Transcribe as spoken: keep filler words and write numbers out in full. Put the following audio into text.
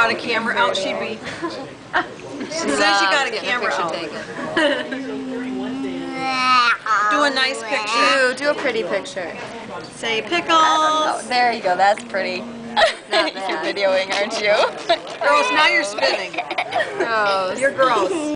got a camera out, she'd be... As soon as you got a camera out. Do a nice picture. Do, do a pretty picture. Say pickles. Oh, there you go, that's pretty. Not You're videoing, aren't you? Girls, now you're spinning. Gross. You're gross.